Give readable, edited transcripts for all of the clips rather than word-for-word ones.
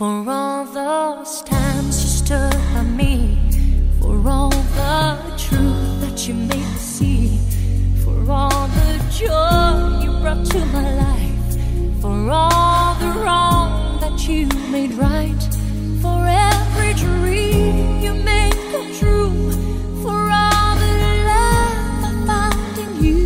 For all those times you stood by me, for all the truth that you made me see, for all the joy you brought to my life, for all the wrong that you made right, for every dream you made come true, for all the love I found in you.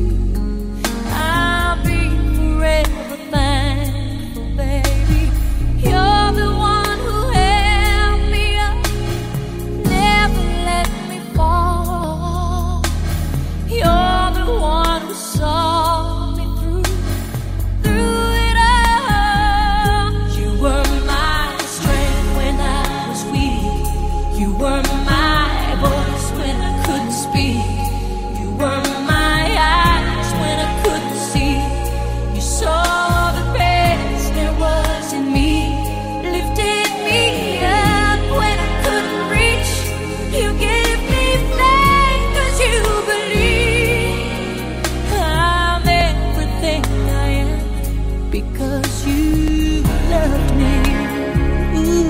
I'll be forever thankful, baby. You're the one who held me up, never let me fall. You're the one who saw me through it all. You were my strength when I was weak. You were my voice when I couldn't speak. You were my eyes when I couldn't see. You saw the best there was in me, lifted me up when I couldn't reach. You gave me faith 'cause you believe I'm everything I am because you loved me. Ooh,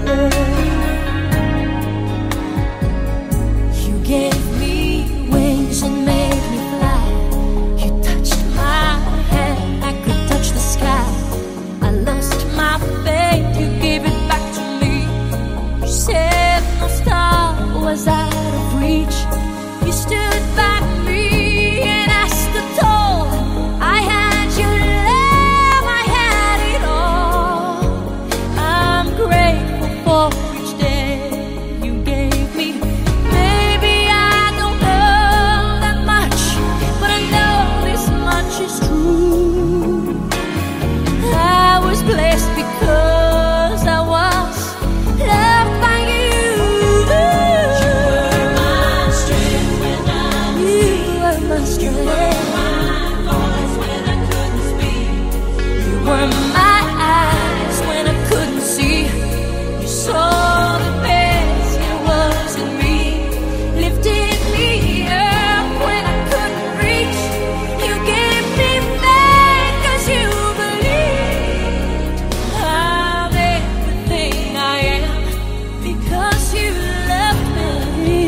you gave me wings and made me fly. You touched my hand, I could touch the sky. I lost my faith, you gave it back to me. You said no star was out of reach. You stood by me and I stood tall. I had your love, I had it all. I'm grateful for each day you gave me. Maybe I don't know that much, but I know this much is true. I was blessed because I was loved by you. You were my strength when I was weak. You were my strength. You were my voice when I couldn't speak. You were my eyes when I couldn't see. You saw the best there was in me, lifted me up when I couldn't reach. You gave me faith 'cause you believed I'm everything I am because you loved me.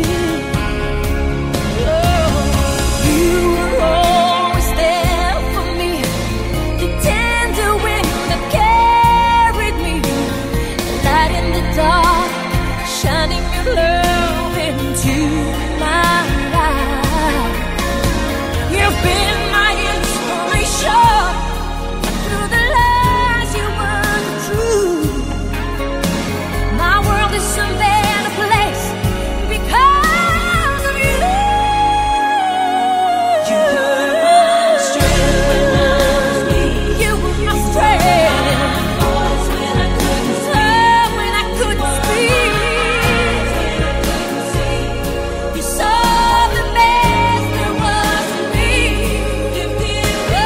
Oh, you were always there for me, the tender wind that carried me, light in the dark, shining your love into my life. You've been my inspiration through the lies you weren't true. My world is a better place because of you. You were my strength when I was weak. You were my strength. Voice when I couldn't speak. When I couldn't speak. You saw the best there was in me. You gave me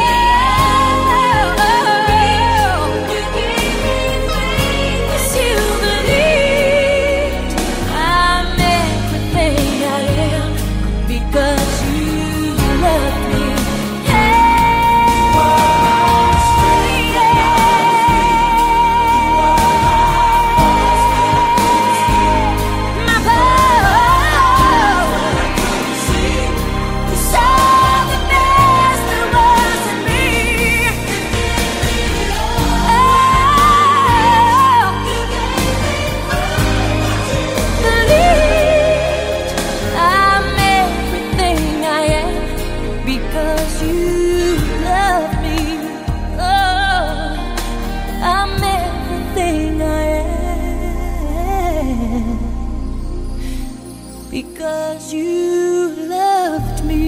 you gave me faith 'cause you believed I'm everything I am because you loved me. My power. You saw the best there was in me. Believed I'm everything I am because you love me. Oh, I'm everything I am because you loved me.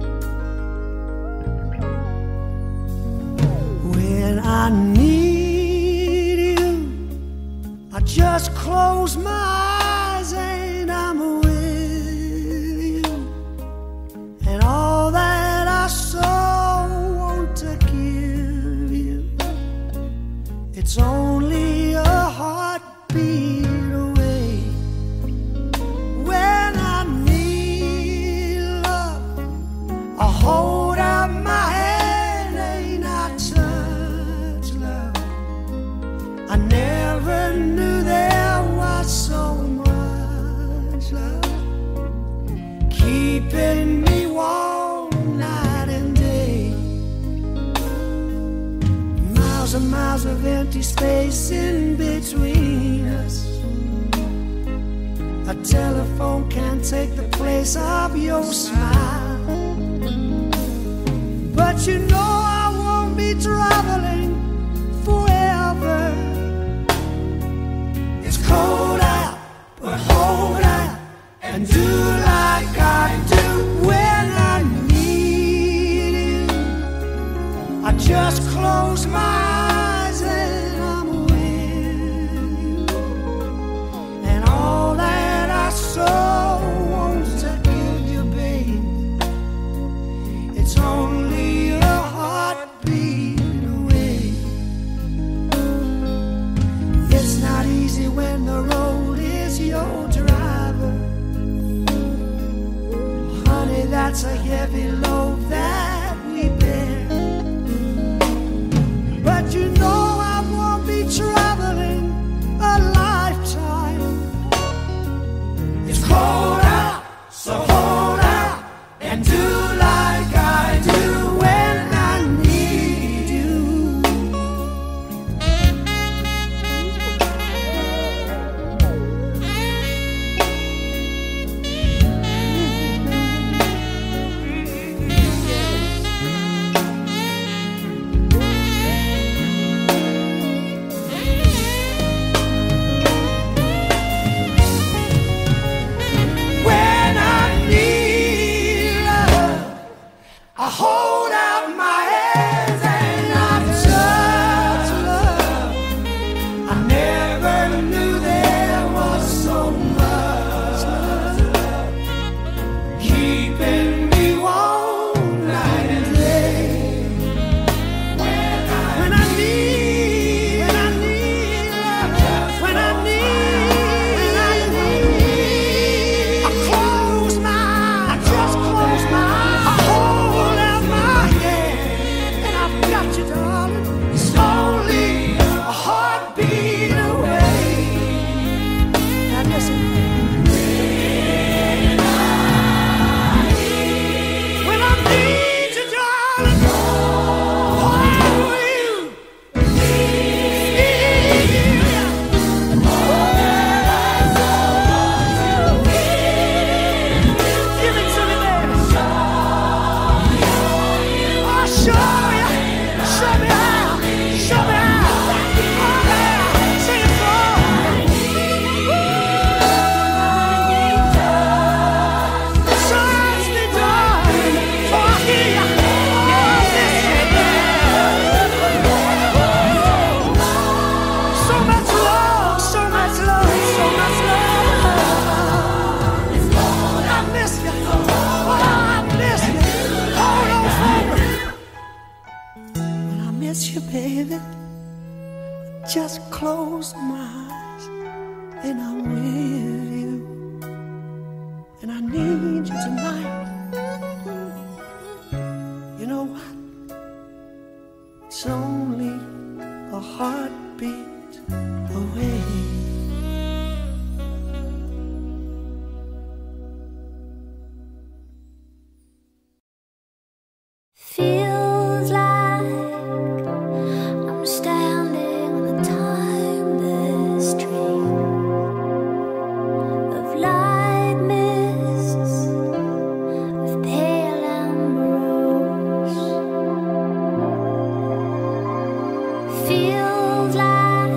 I need just close my eyes and I'm with you, and all that I so want to give you, it's only a heartbeat away. When I need love, I hold out my hand and I touch love. I never knew there was so much love keeping me warm night and day. Miles and miles of empty space in between us. A telephone can't take the place of your smile. But you know I won't be traveling forever. It's cold out, but hold out and do like I do. When I need you, I just close my eyes and I'm with you, and all that I so want to give you, babe, it's only a heartbeat away. It's not easy when the road is your driver. Honey, that's a heavy load that we bear. But you know I won't be traveling a lifetime. It's cold out, so hold out and do like I do when I need you. When I need love, I hold out my hands and I touch love. I never knew there was so much love keeping me warm night and day. When I need love, when I need, I close my eyes, I just close my eyes. I hold out my hand and I've got you, darling. It's only a heartbeat away. Now listen. When I need you, darling, hold you. Give it to me, baby. Oh, show me how, show me how. Oh, yeah, sing it for touch me, darling, for I hear ya. So much love, so much love, so much love. I miss you, oh, I miss you. Hold on for me. When I miss you, baby, I just close my eyes and I'm with you, and I need you tonight. You know what? It's only a heartbeat away. Feels like I'm standing on a timeless stream of light mists, of pale amber rose. Feels like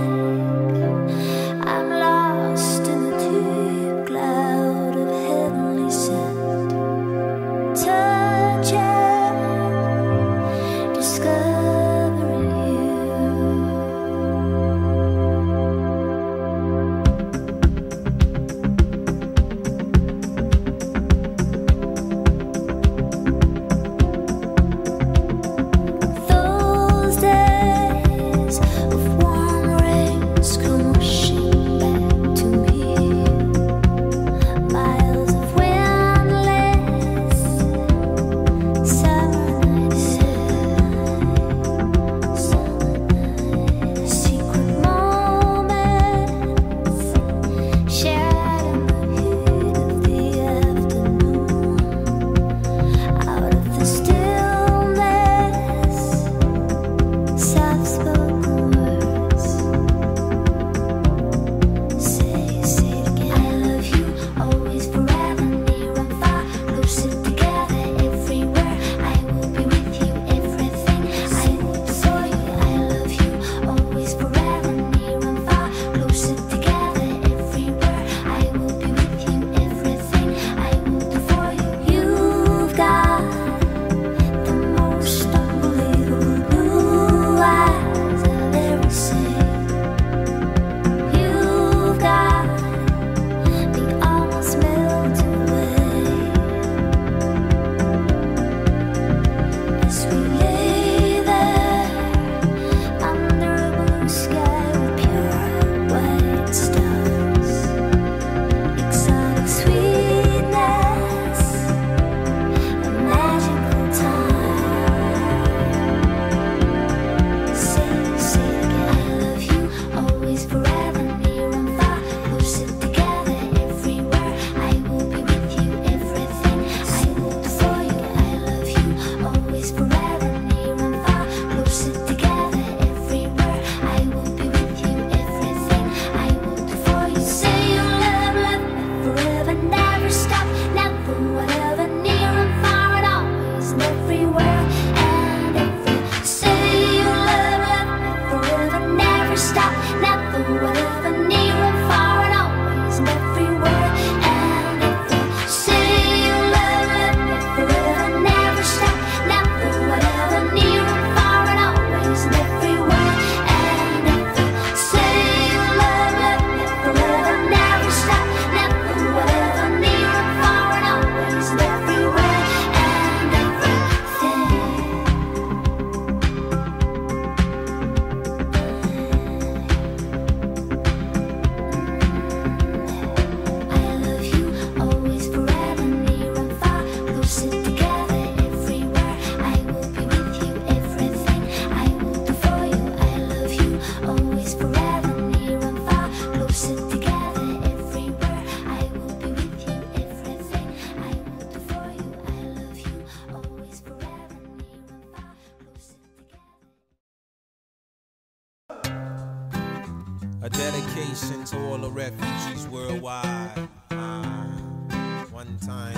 A dedication to all the refugees worldwide. One time.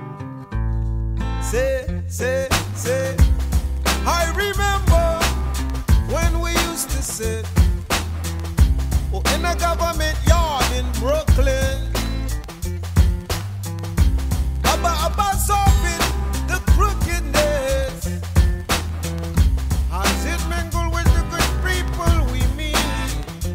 Say. I remember when we used to sit in a government yard in Brooklyn. About solving the crookedness as it mingled with the good people we meet.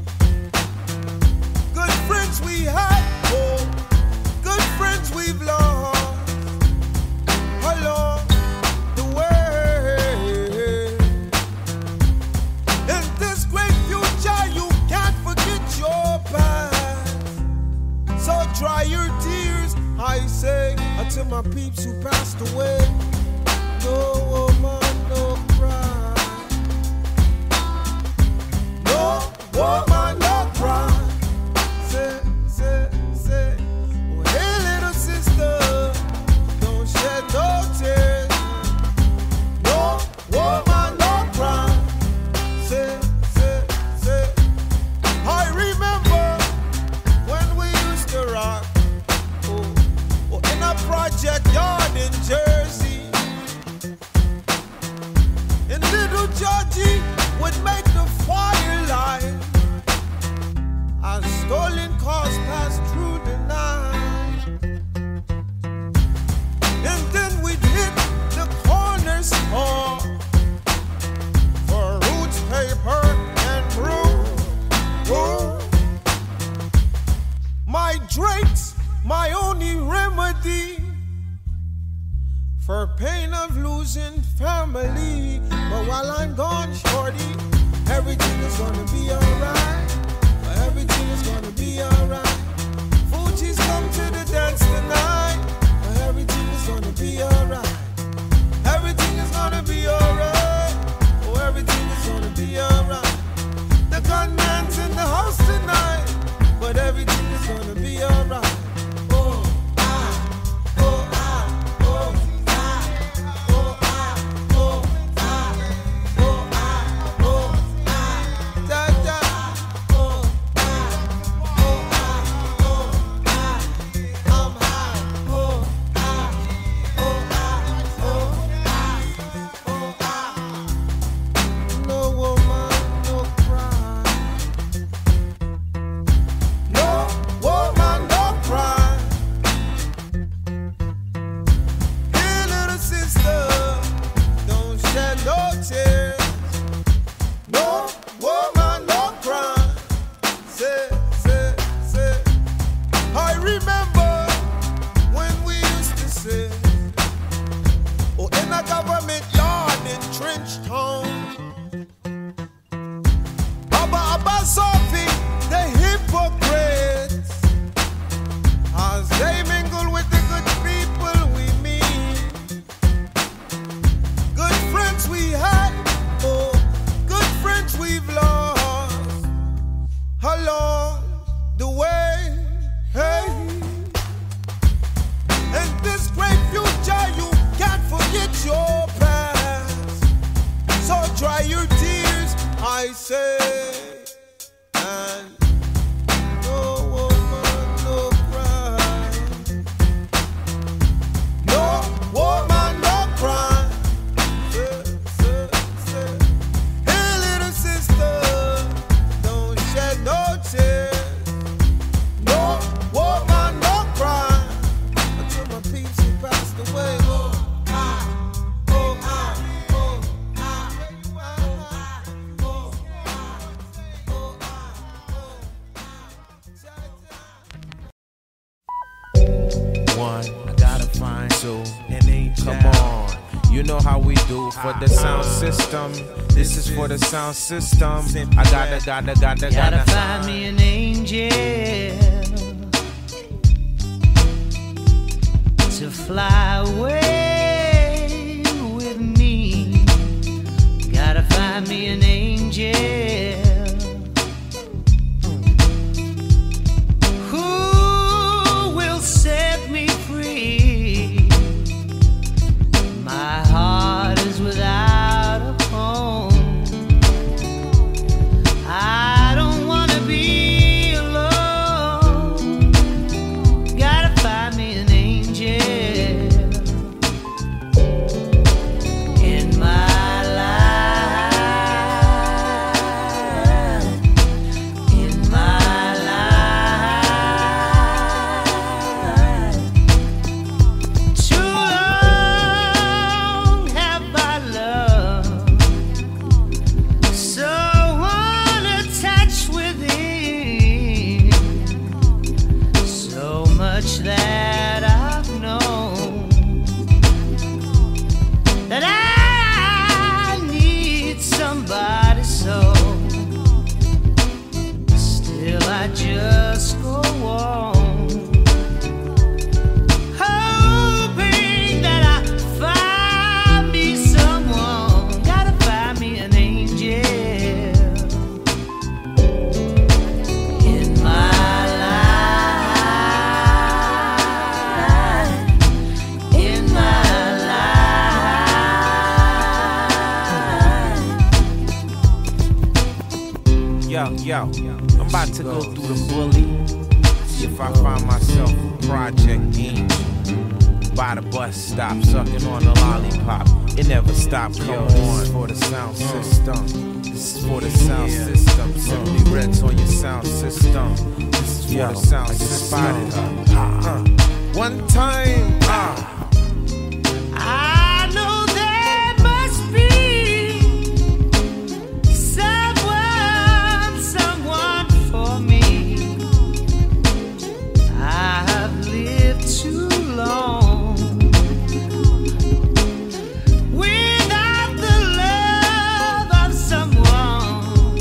Good friends we had, good friends we've lost along the way. In this great future, you can't forget your past. So dry your tears, I say, until my peeps who passed away. No woman, no cry. No woman, no cry. Say. Oh, hey, little sister, don't shed no tears. No woman, no cry. Say. I remember when we used to rock in a project yard in Jersey. And little Georgie would make the firelight as stolen cars passed through the night. And then we'd hit the corner store for roots, paper, and brew. My drinks, my only remedy for pain of losing family. But while I'm gone, shorty, everything is gonna be alright. Everything is gonna be alright. Fuji's come to the dance tonight. Everything is gonna be alright. Everything is gonna be alright. Oh, everything is gonna be alright. The gunman's in the house tonight, but everything is gonna be alright. This is for the sound system. I gotta find me an angel to fly away with me. Gotta find me an angel who will set me free. My heart is without a home. I don't wanna be Yo, I'm about to go through the bully. See if I find myself a Project Angel. By the bus stop, sucking on a lollipop. It never stopped. Come on, for the sound system. This is for the sound system. Simply Reds on your sound system. This is for the sound system. One time, I know there must be someone for me. I've lived too long without the love of someone.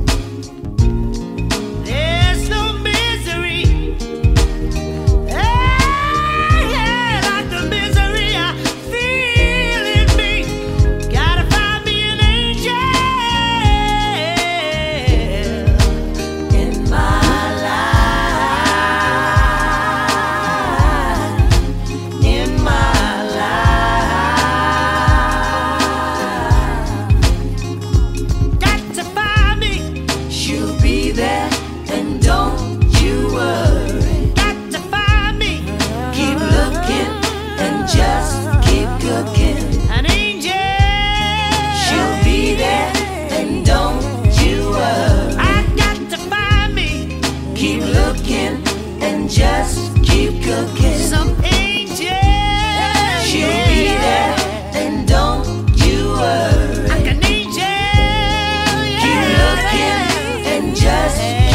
There's no misery, like the misery I feel in me. Gotta find me an angel in my life, in my life. Got to find me. She'll be there, and don't you worry. Got to find me. Keep looking and just keep cooking. An angel. She'll be there, and don't you worry. I got to find me. Keep looking and just keep cooking. Some angel. She'll be there, and don't you worry. Like an angel. Keep looking and just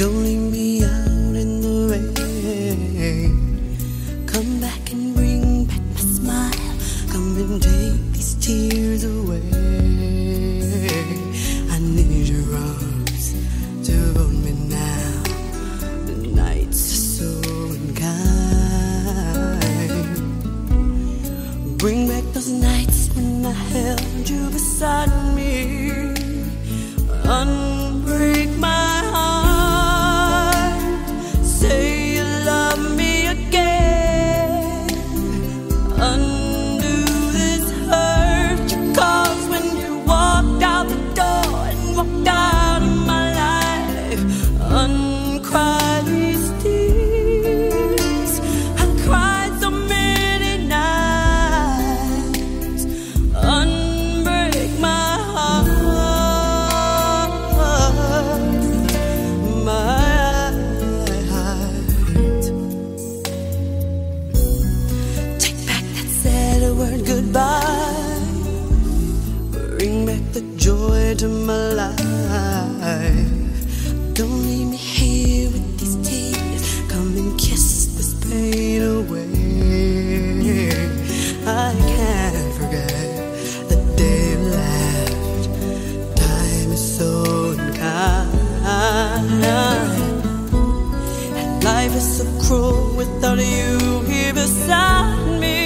Don't leave me out in the rain. Come back and bring back my smile. Come and take these tears away. I need your arms to hold me now. The nights are so unkind. Bring back those nights when I held you beside me. Unbreak my heart. Say you love me again. Undo this hurt you caused when you walked out the door and walked out of my life. Uncry these tears. I cried so many nights. Unbreak my heart. Goodbye. Bring back the joy to my life. Don't leave me here with these tears. Come and kiss this pain away. I can't forget the day you left. Time is so unkind, and life is so cruel without you here beside me.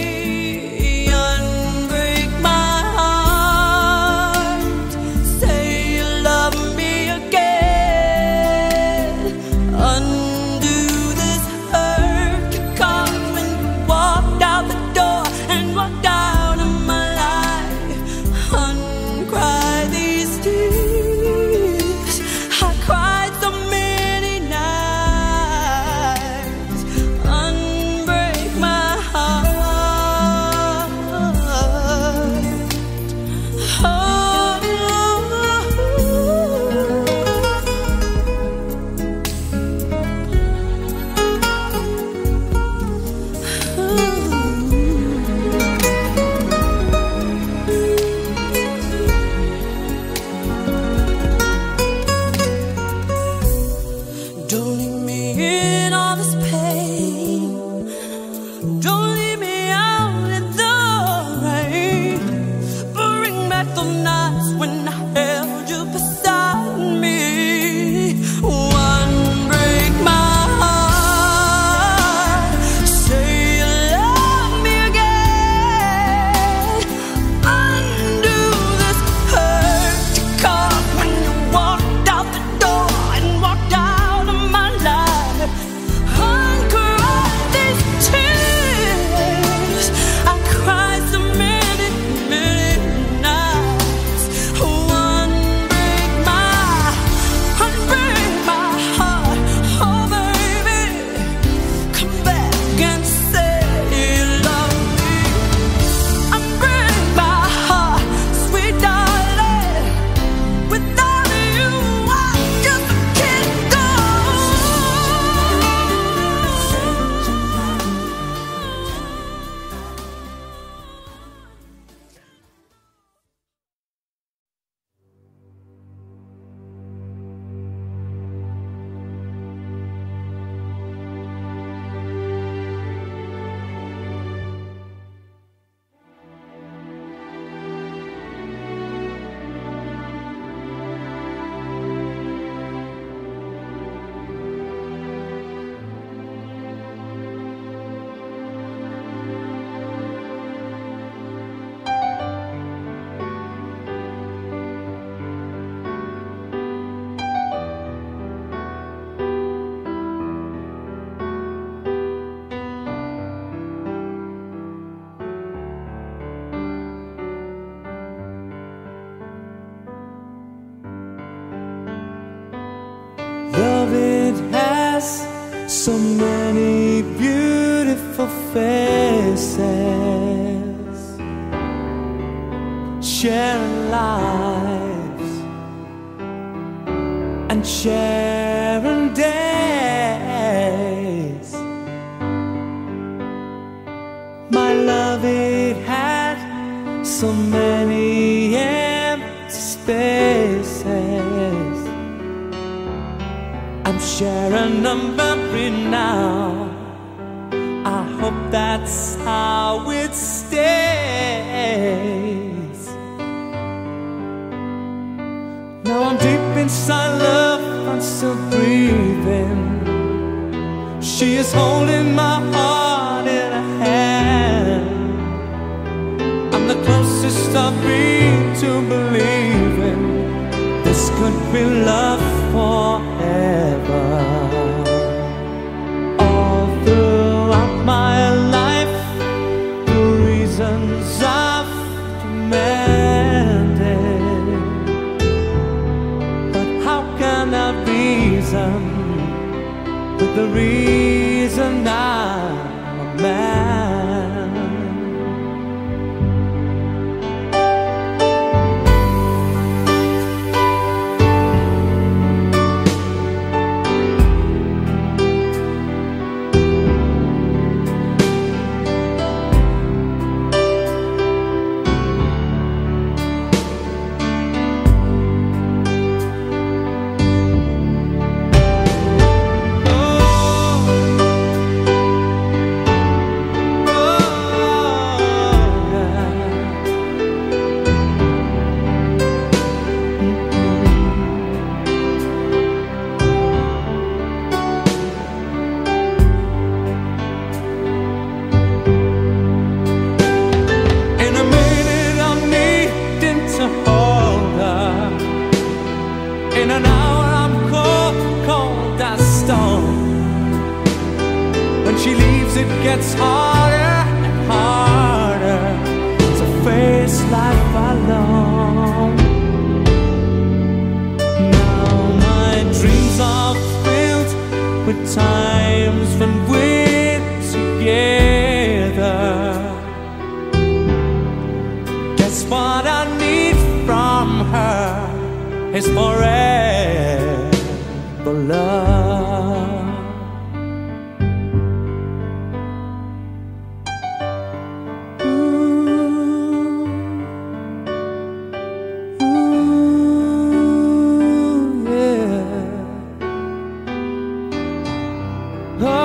So many beautiful faces sharing lives and sharing days. My love, it had so many empty spaces. I I'm sharing a memory now. I hope that's how it stays. Now I'm deep inside love, I'm still breathing. She is holding my heart in her hand. I'm the closest I've been to believing this could be love forever. All throughout my life, the reasons I've demanded, but how can I reason with the reason I'm a man? In an hour I'm cold, cold as stone. When she leaves it gets harder and harder to face life alone. Now my dreams are filled with times when we're together. Guess what I need from her is forever love. Ooh, yeah. Oh,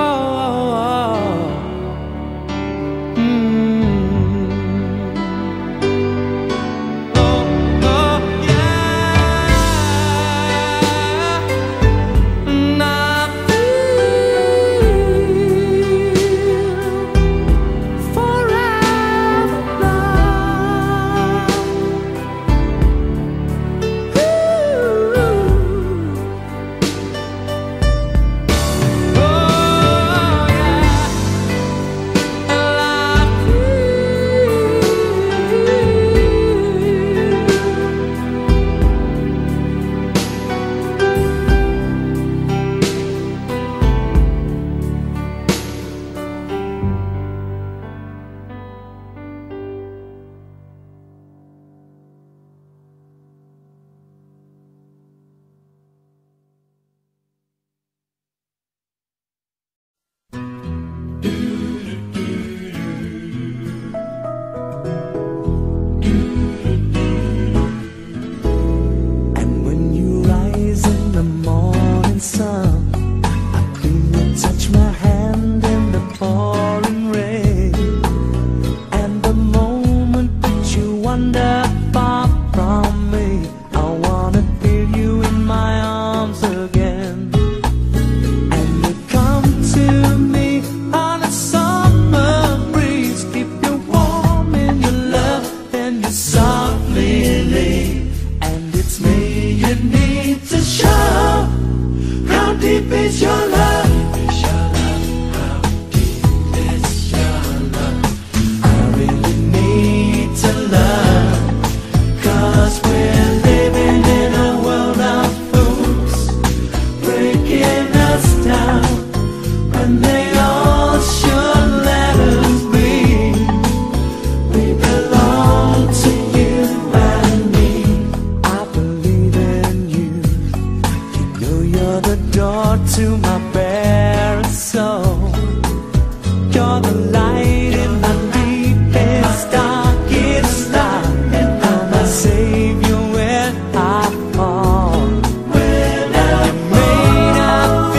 Savior when I fall. When I made up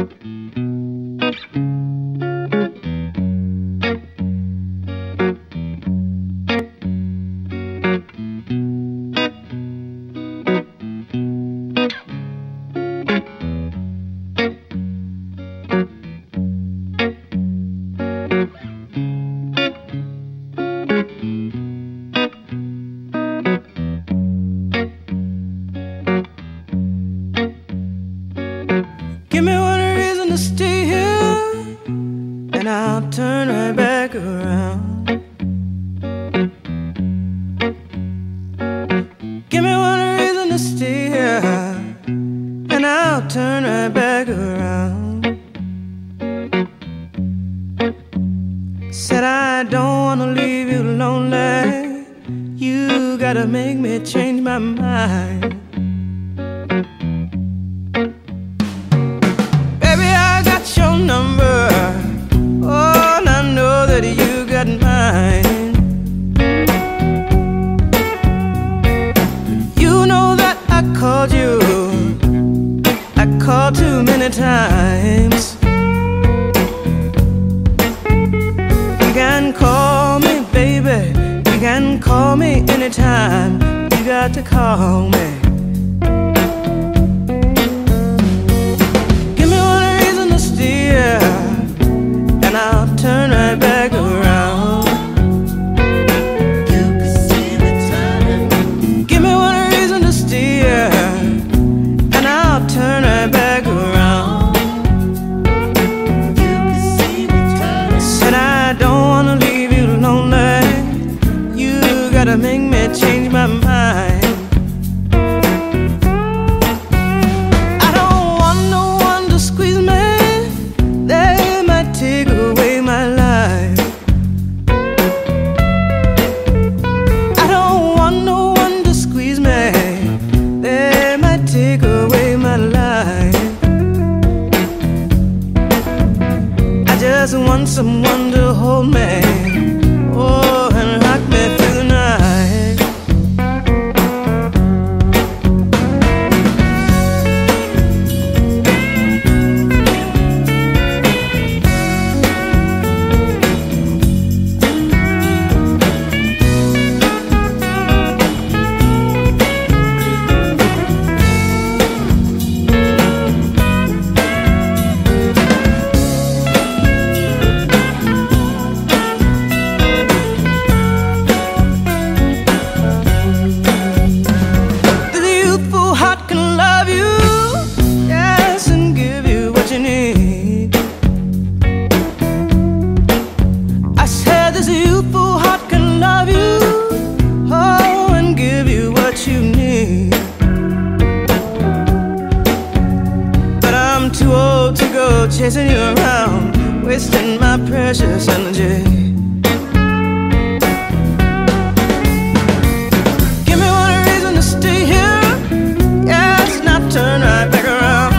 Give me one reason to stay here, and I'll turn right back around. Give me one reason to stay here, and I'll turn right back around. Said I don't wanna leave you lonely. You gotta make me change my mind. Your number, oh, and I know that you got mine. You know that I called you, I called too many times. You can call me, baby, you can call me anytime. You got to call me. And I'll turn right back around. You can see me turning. Give me one reason to stay here, and I'll turn right back around. You can see me turning. Said I don't wanna leave you lonely. You gotta make me change my mind. I don't want no one to squeeze me. Take away my life. I don't want no one to squeeze me. They might take away my life. I just want someone to hold me, oh, and rock me through the night. Chasing you around, wasting my precious energy. Give me one reason to stay here, yes, and I'll turn right back around.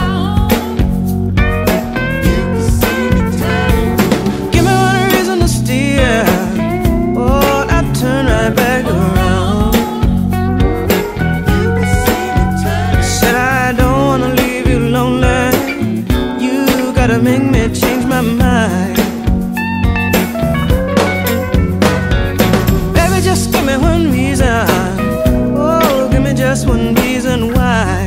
You can see me turning. Give me one reason to stay here, oh, and I'll turn right back around. You can see me turning. Said I don't wanna leave you lonely. Gotta make me change my mind. Baby, just give me one reason. Oh, give me just one reason why.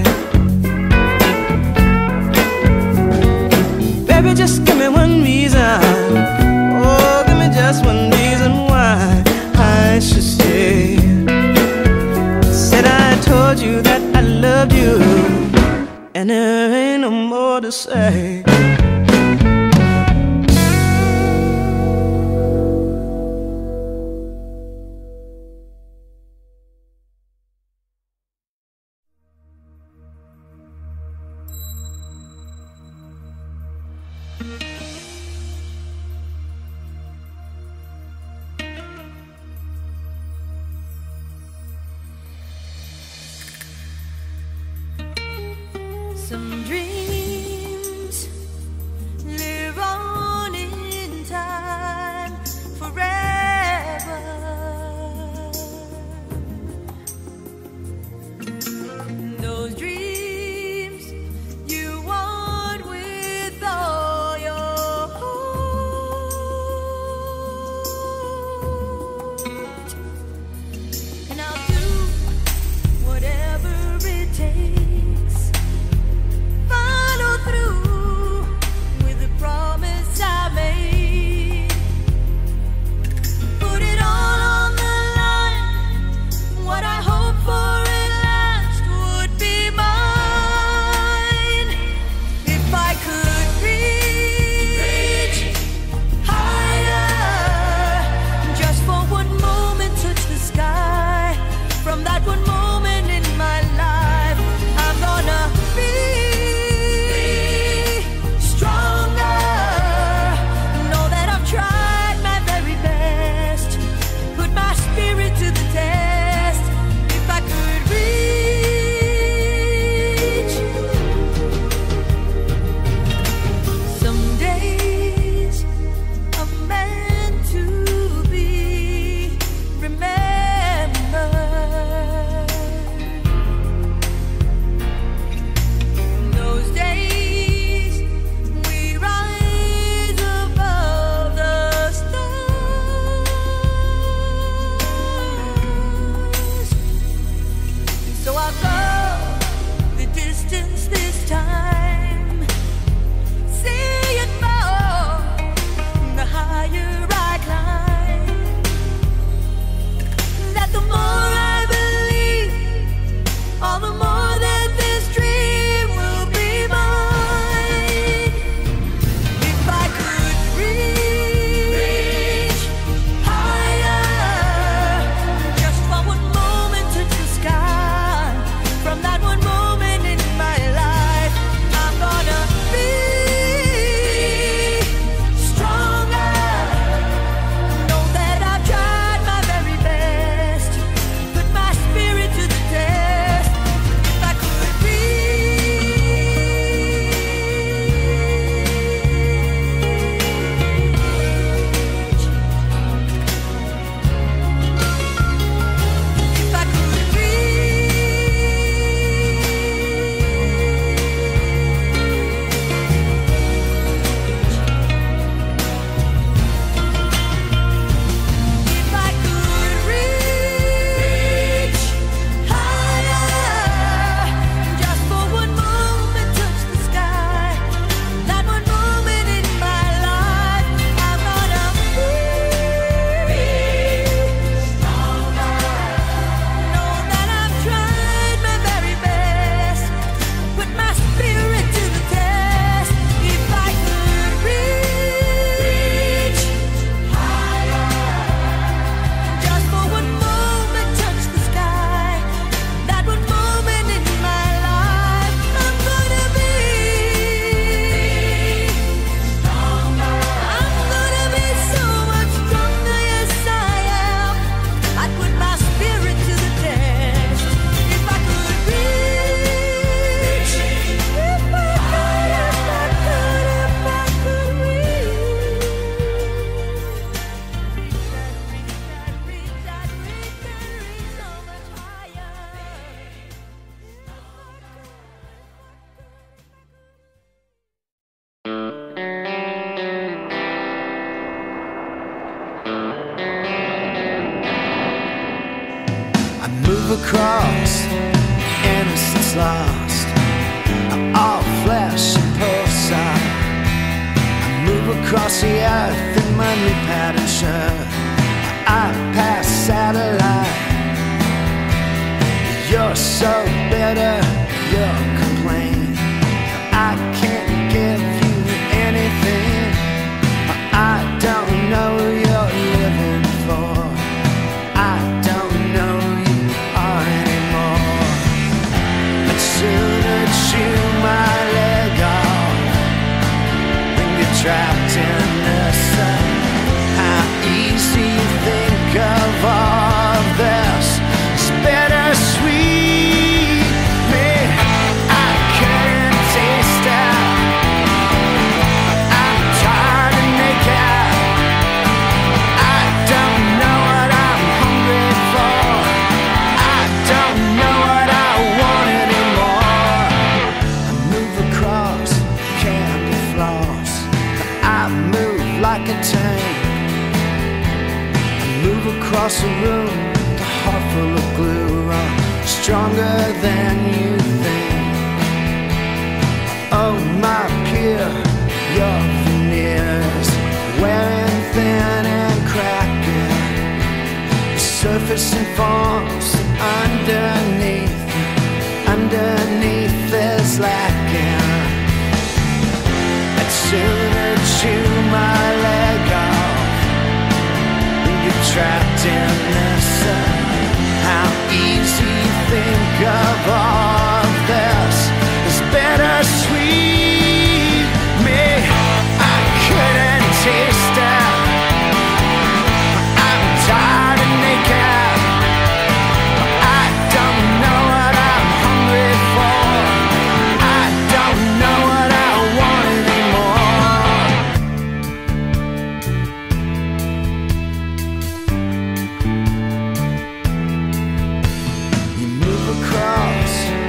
Baby, just give me one reason. Oh, give me just one reason why I should stay. Said I told you that I loved you, and there ain't no more to say. Some dreams live on in time forever. Those dreams you want with all across, innocence lost, all flesh and pulsar. I move across the earth in my new pattern shirt. I pass satellite. You're so bitter, you'll complain. I can't give you anything. I don't know who you're living for. I don't know who you are anymore. I'd sooner chew my leg off than get trapped in the sun. How easy you think of all of this. It's bittersweet. Me, I couldn't taste it. I'm tired and naked. I don't know what I'm hungry for. I don't know what I want anymore. I move across candy floss. I move like a tank. I move across the room, the heart full of glue. I'm stronger than you think. Oh, my peer, your veneers wearing thin and cracking. The surface informs underneath is lacking. I'd sooner chew my leg off than get trapped in this sun. How easy you think of all of this is bittersweet. Me, I couldn't taste it. I'm tired and naked. I don't know what I'm hungry for. I don't know what I want anymore. You move across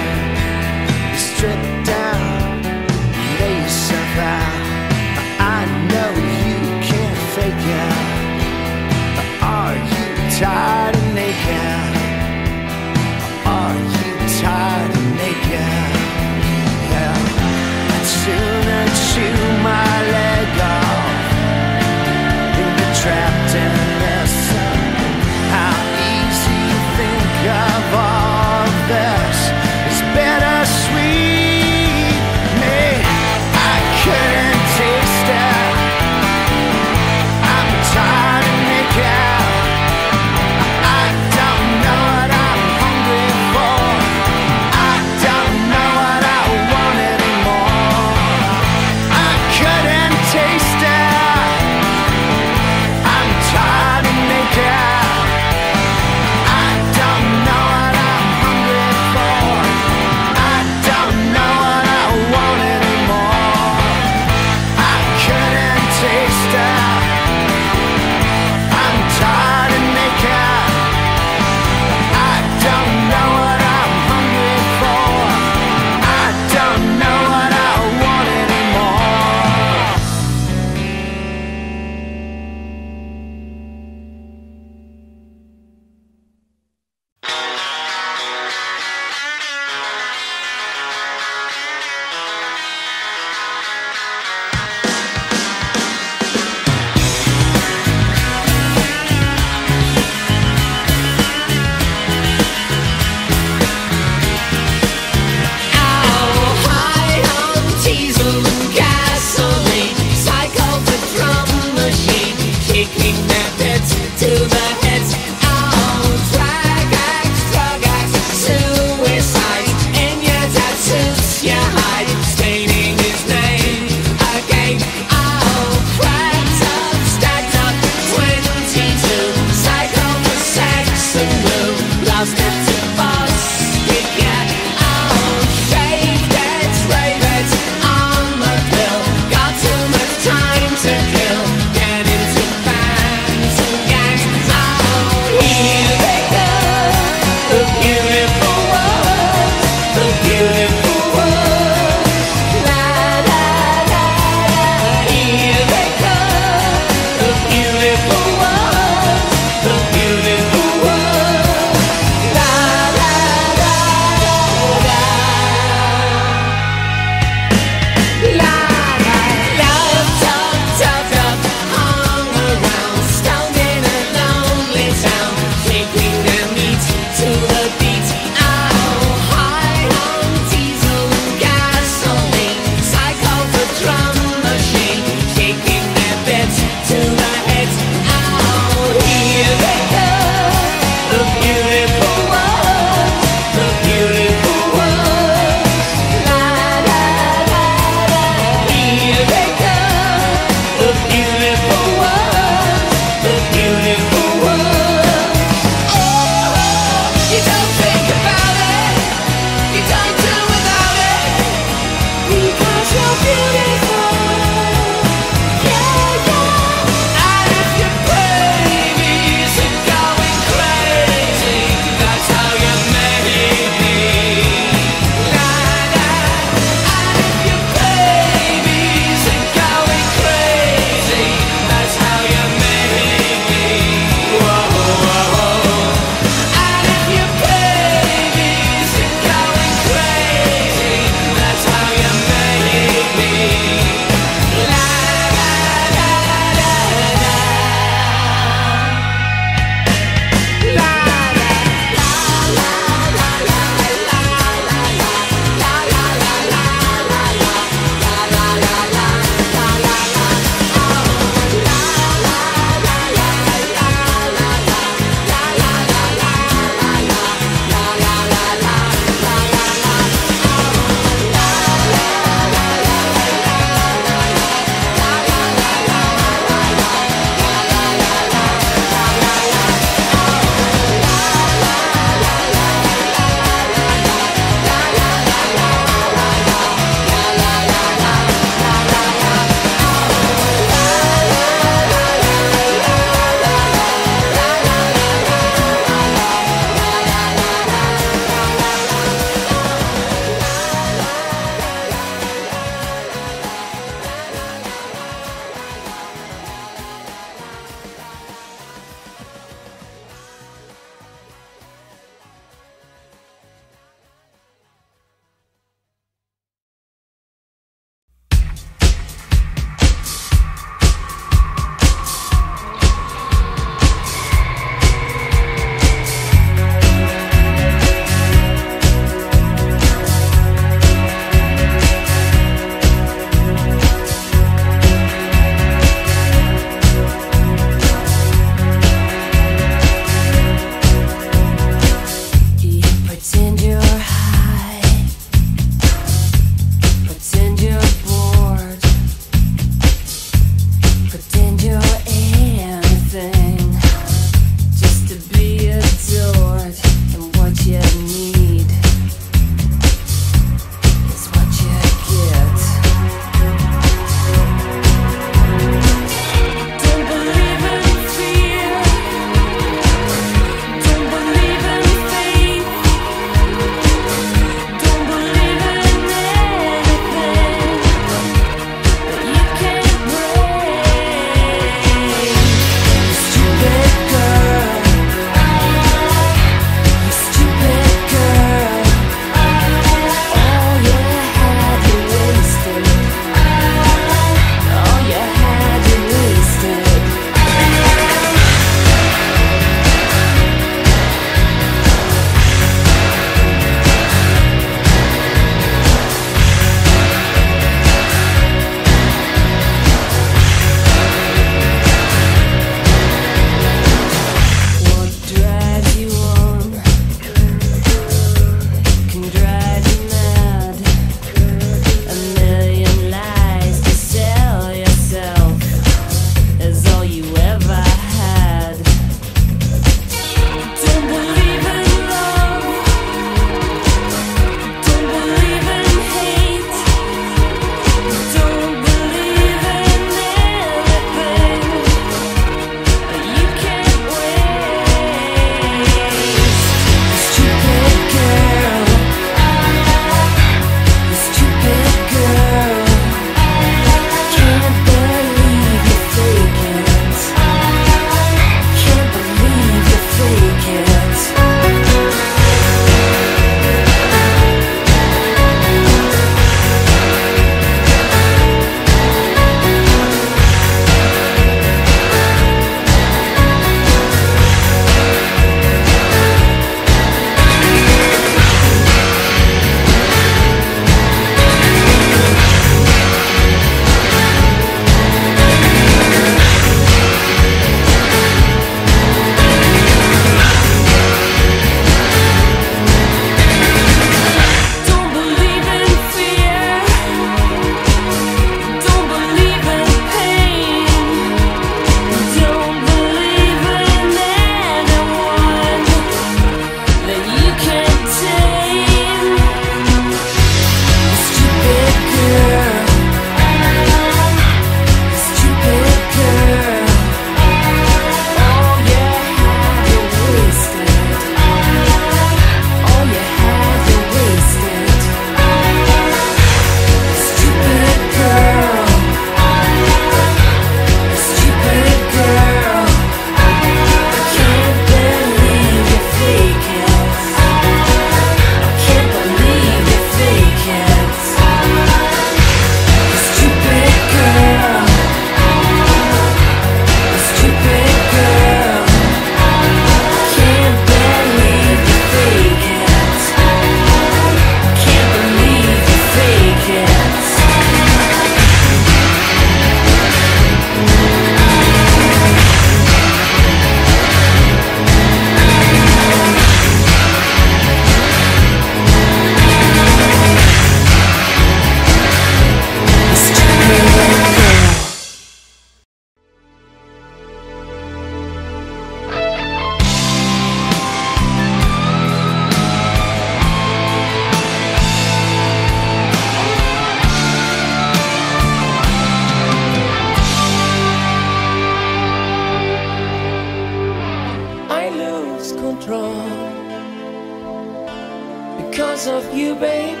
Because of you, babe,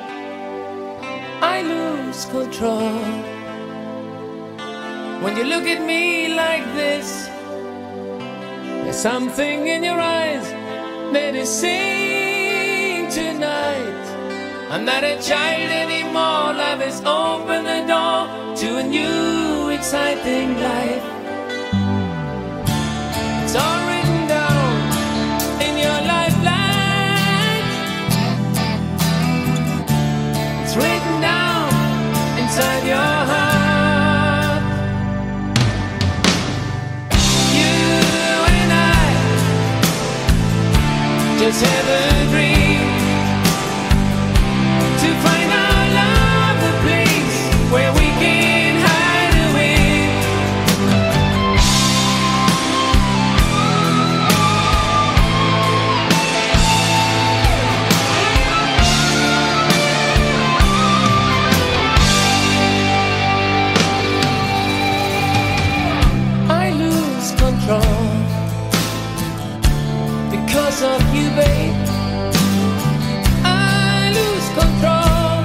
I lose control. When you look at me like this, there's something in your eyes that is saying tonight, I'm not a child anymore. Love has opened the door to a new, exciting life. It's all written down in your lifeline. It's written down inside your heart. You and I just have a dream to find our love, a place where we can hide away. I lose control because of you, babe. Control.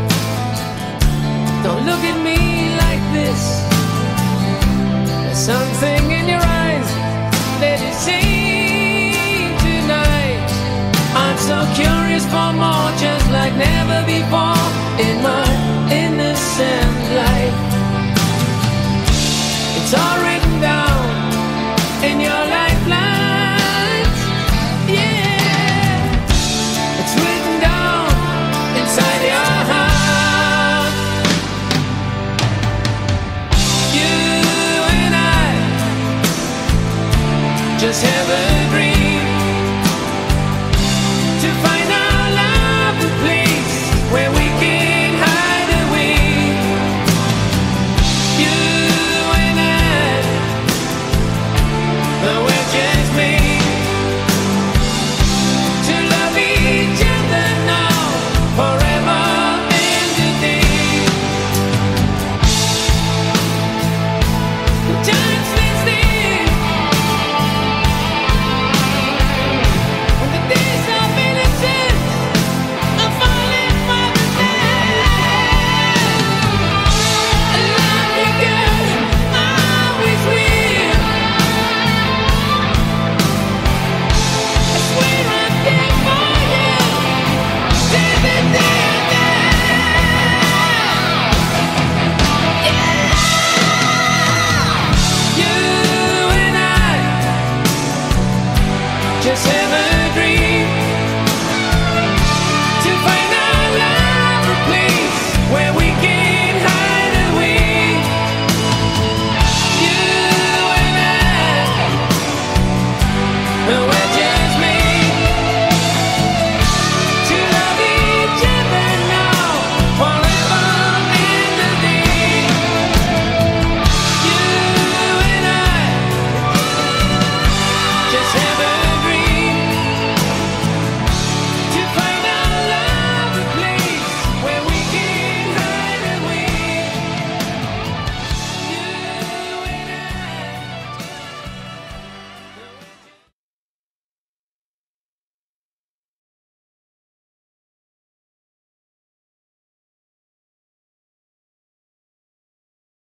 Don't look at me like this. There's something in your eyes that is saying tonight, I'm so curious for more, just like never before in my innocent life.